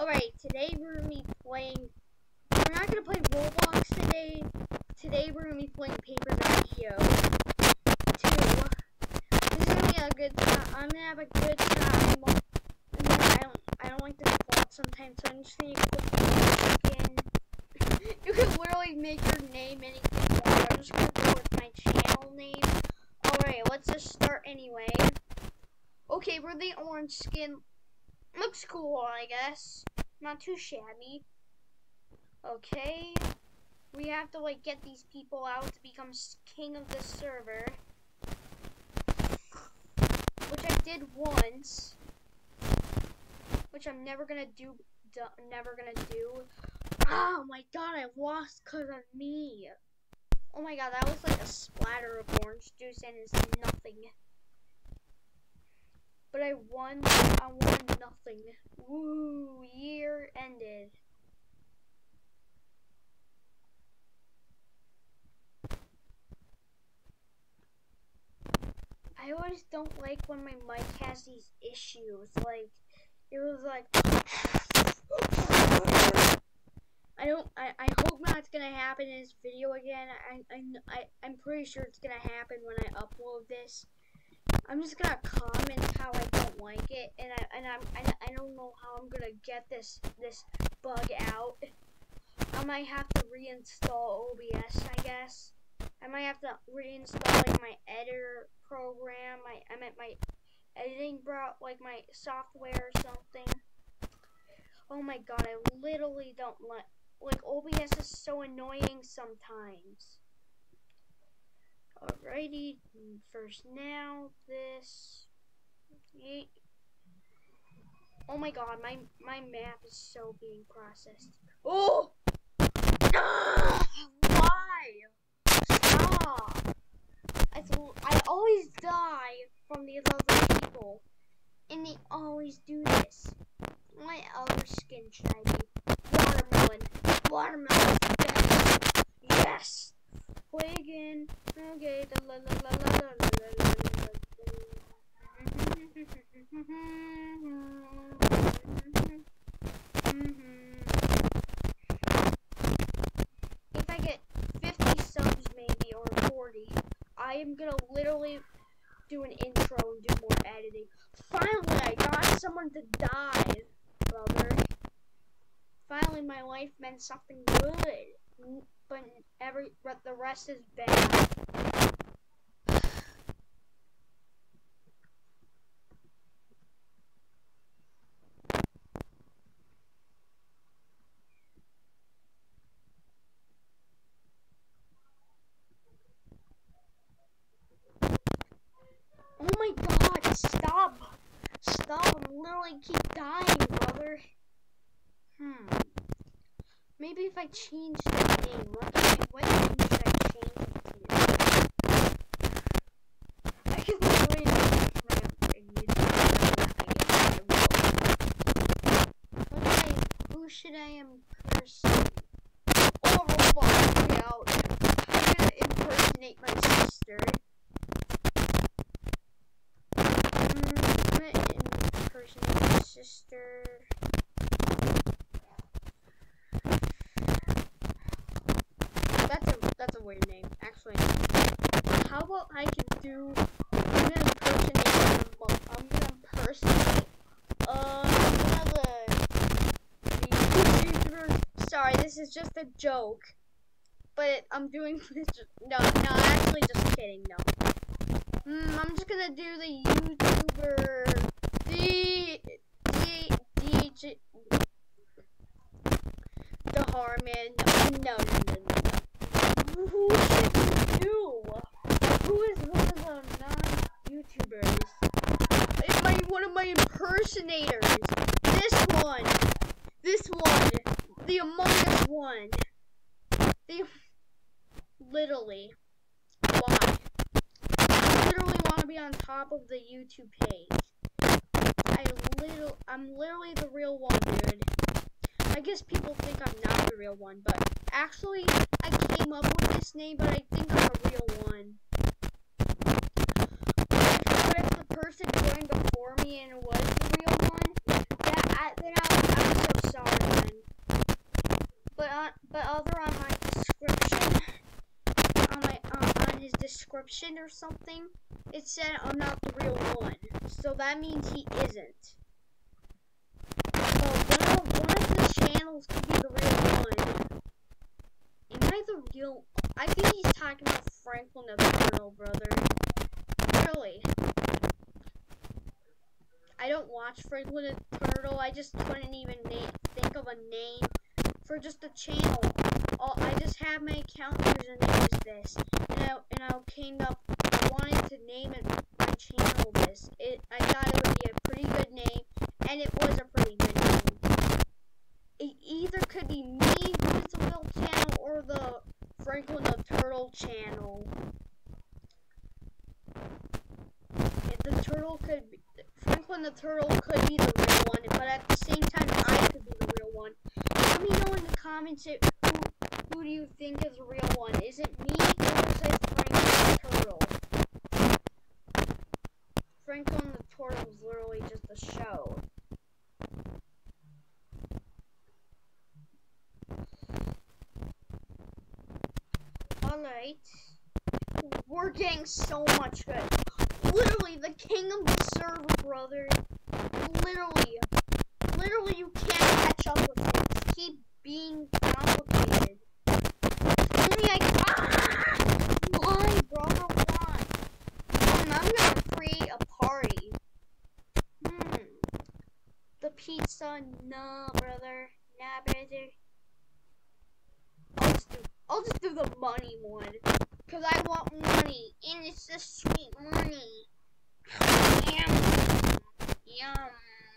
Alright, today we're gonna be playing. We're not gonna play Roblox today. Today we're gonna be playing Paper.io 2. This is gonna be a good time. I'm gonna have a good time. I don't like this plot sometimes, so I'm just gonna click in. You can literally make your name anything you want. I'm just gonna go with my channel name. Alright, let's just start anyway. Okay, we're the orange skin. Looks cool, I guess. Not too shabby. Okay. We have to, like, get these people out to become king of the server. Which I did once. Which I'm never gonna do. Oh my god, I lost because of me. Oh my god, that was like a splatter of orange juice and it's nothing. But I won nothing. Woo, year ended. I always don't like when my mic has these issues. Like, it was like, I hope not it's gonna happen in this video again. I'm pretty sure it's gonna happen when I upload this. I'm just gonna comment how I don't like it, and I don't know how I'm gonna get this bug out. I might have to reinstall OBS, I guess. I might have to reinstall like my editor program, my editing like my software or something. Oh my god, I literally don't like OBS is so annoying sometimes. Alrighty, first now this. Oh my god, my map is so being processed. Oh! Why? Stop! I always die from these other people, and they always do this. What other skin should I be? Watermelon. Watermelon. Yes. Play again. Okay. If I get 50 subs maybe or 40, I am gonna literally do an intro and do more editing. Finally, I got someone to die, brother. Finally, my life meant something good. But the rest is bad. Oh my god, stop! Stop, I'm literally keep dying, brother. Maybe if I change the name, what name should I change it to? I can literally who should I impersonate? Oh, Roblox, get out. I'm gonna impersonate my sister. I'm gonna impersonate my sister. That's a weird name, actually. How about I'm gonna impersonate one of the YouTubers. Sorry, this is just a joke. But I'm doing this no, actually just kidding, no. I'm just gonna do the YouTuber the Harmon. No. Who should we do? Who is one of the non-YouTubers? It's one of my impersonators. This one, the Among Us one. Literally, why? I literally want to be on top of the YouTube page. I'm literally the real one, dude. I guess people think I'm not the real one, but actually, I came up with this name, but I think I'm a real one. But if the person joined before me and was the real one, then I'm so sorry. description or something, it said I'm not the real one. So that means he isn't. So one of the channels could be the real one. Am I the real? I think he's talking about Franklin the Turtle, brother. Really? I don't watch Franklin the Turtle. I just couldn't even think of a name for just a channel. I just have my account username is this, and I came up. I wanted to name it my channel this. I thought it would be a pretty good name, and it was a pretty good name. It either could be me with the real channel or the Franklin the Turtle channel. The turtle could be, Franklin the Turtle could be the real one, but at the same time I could be the real one. Let me know in the comments who do you think is the real one? Is it me or is it Franklin the Turtle? Franklin the Turtle is literally just a show. Alright. We're getting so much good. Literally the king of the server, brother. Literally you can't catch up with him. Just keep being complicated. Only why, brother, why? I'm gonna create a party. The pizza, no, brother. Nah, brother. I'll just do the money one. Cause I want money, and it's just sweet money. Yum.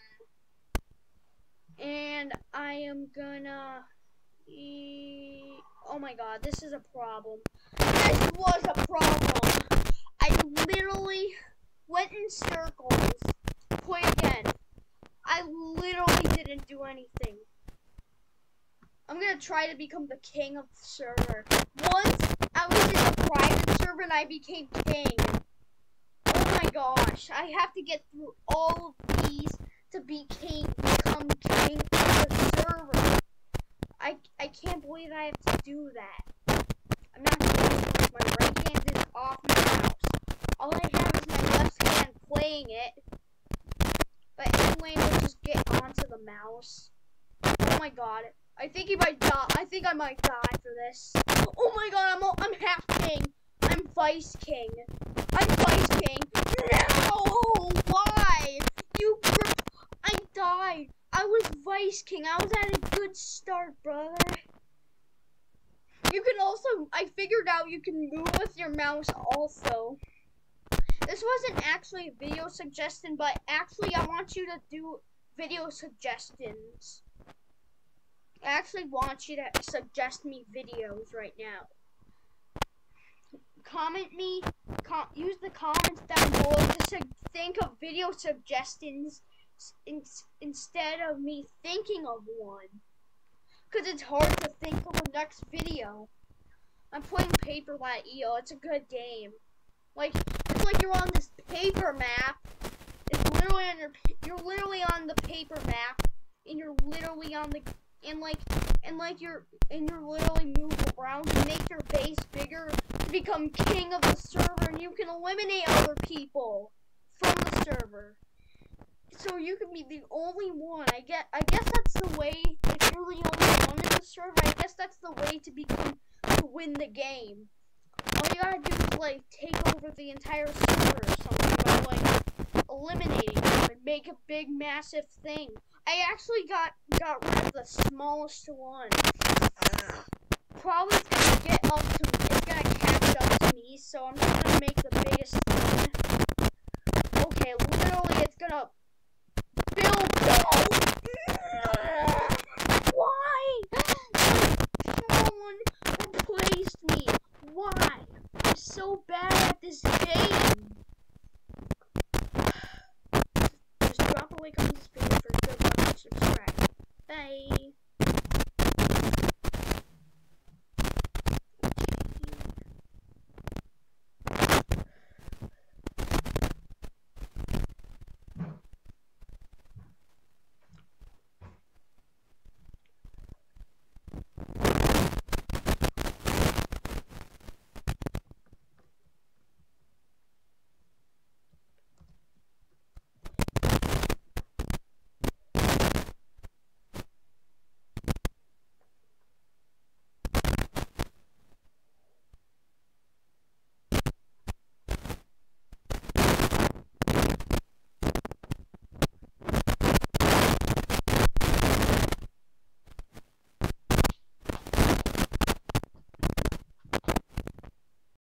And I am gonna eat. Oh my god, this is a problem. This was a problem. I literally went in circles. Play again. I literally didn't do anything. I'm gonna try to become the king of the server. Once I was in a private server and I became king. Oh my gosh, I have to get through all of these to become king of the server. I can't believe I have to do that. I'm not doing it. My right hand is off my mouse. All I have is my left hand playing it. But anyway, we'll just get onto the mouse. Oh my god. I think he might die. I think I might die for this. Oh my god, I'm half king. I'm vice king. I'm vice king. No! Why? I died. I was vice king. I was at a good start, brother. You can also, I figured out you can move with your mouse also. This wasn't actually a video suggestion, but actually I want you to do video suggestions. I actually want you to suggest me videos right now. Comment me, use the comments down below to think of video suggestions instead of me thinking of one. Because it's hard to think of the next video. I'm playing Paper.io. It's a good game. It's like you're on this paper map. It's literally on you're literally on the paper map, and you're literally on the you're literally moving around to make your base bigger to become king of the server, and you can eliminate other people from the server. So you can be the only one. I guess that's the way. If you're the only one in the server, I guess that's the way to win the game. All you gotta do is take over the entire server or something by eliminating them and make a big massive thing. I actually got rid of the smallest one. Probably it's gonna catch up to me, so I'm just gonna make the biggest one. Okay, literally it's gonna Why? Someone replaced me. Why? I'm so bad at this game. Just drop a like on this video for a good luck and subscribe. Bye.